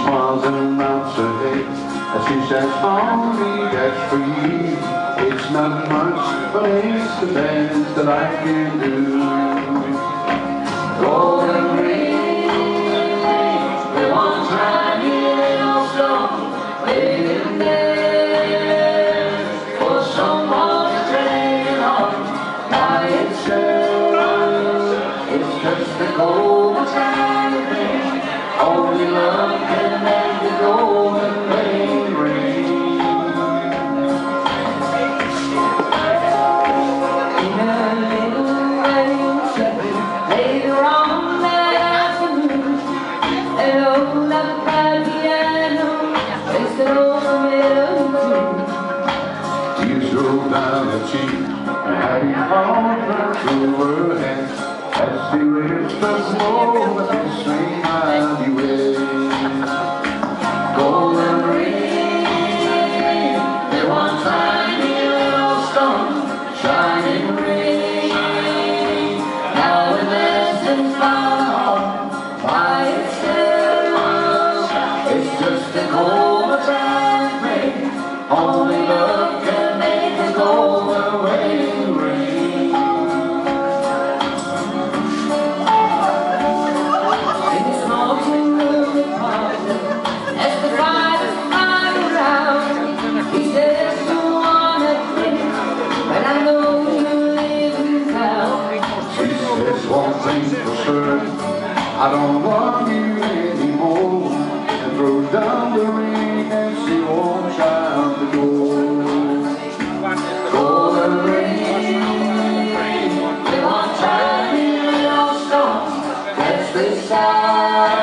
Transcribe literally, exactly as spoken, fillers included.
smiles and nods her head as she says, "Mommy, that's for you. It's not much, but it's the best that I can do." Golden ring, the one tiny little stone waiting there for someone to take it on by itself. It's just a golden tiny thing. Only love can make the golden ring ring. In a little rain shadow later on that afternoon, an old black piano placed it over melody. Tears rolled down her cheek and Hattie called her to her hand as she whispered, "Oh, what this sweet mighty way." Golden ring, the one tiny little stone, shining ring, now it lessens my heart by itself. It's just a golden tiny ring. Only love can make a golden wedding ring. In the smoking room apartment, as the fires fly around, he says to one at me, "But I know you live in town." She says one thing for sure, "I don't love you anymore," and throws down the ring and she walks out the door. Golden ring, the one tiny little stone, that's beside